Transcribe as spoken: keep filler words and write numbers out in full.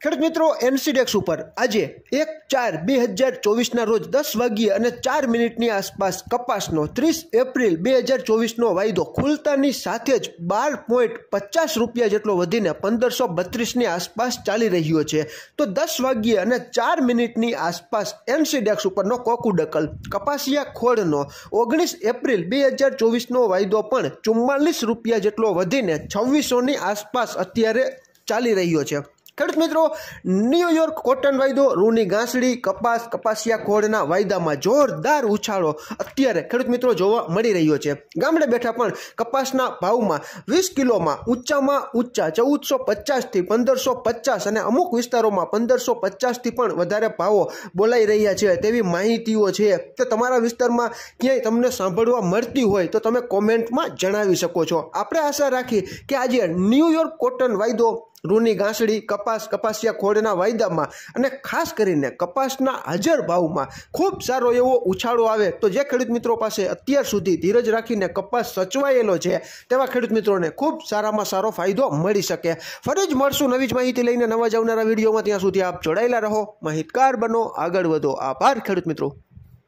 ખેડૂત મિત્રો એનસીડેક્સ ઉપર આજે એક ચાર બે હજાર ચોવીસના રોજ દસ વાગ્યે અને ચાર મિનિટની આસપાસ કપાસનો ત્રીસ એપ્રિલ બે હજાર ચોવીસનો વાયદો ખુલતાની સાથે જ બાર પોઈન્ટ પચાસ રૂપિયા જેટલો વધીને પંદરસો બત્રીસની આસપાસ ચાલી રહ્યો છે। તો દસ વાગ્યે અને ચાર મિનિટની આસપાસ એનસીડેક્સ ઉપરનો કોકુડકલ કપાસિયા ખોળનો ઓગણીસ એપ્રિલ બે હજાર ચોવીસનો વાયદો પણ ચુમ્માલીસ રૂપિયા જેટલો વધીને છવ્વીસોની આસપાસ અત્યારે ચાલી રહ્યો છે। ખેડૂત મિત્રો ન્યુયોર્ક કોટન વાયદો રૂની ગાંસડી કપાસ કપાસિયા ખોળના વાયદામાં જોરદાર ઉછાળો અત્યારે ખેડૂત મિત્રો જોવા મળી રહ્યો છે। ગામડે બેઠા પણ કપાસના ભાવમાં વીસ કિલોમાં ઊંચામાં ઊંચા ચૌદસો પચાસથી પંદરસો પચાસ અને અમુક વિસ્તારોમાં પંદરસો પચાસથી પણ વધારે ભાવો બોલાઈ રહ્યા છે તેવી માહિતીઓ છે। તો તમારા વિસ્તારમાં ક્યાંય તમને સાંભળવા મળતી હોય તો તમે કોમેન્ટમાં જણાવી શકો છો। આપણે આશા રાખી કે આજે ન્યુયોર્ક કોટન વાયદો રૂની ગાંસડી કપાસ કપાસિયા ખોળના વાયદામાં અને ખાસ કરીને કપાસના હાજર ભાવમાં ખૂબ સારો એવો ઉછાળો આવે તો જે ખેડૂત મિત્રો પાસે અત્યાર સુધી ધીરજ રાખીને કપાસ સચવાયેલો છે તેવા ખેડૂત મિત્રોને ખૂબ સારામાં સારો ફાયદો મળી શકે। ફરી જ મળશું નવી જ માહિતી લઈને નવા જ આવનારા વિડીયોમાં। ત્યાં સુધી આપ જોડાયેલા રહો, માહિતગાર બનો, આગળ વધો। આભાર ખેડૂત મિત્રો।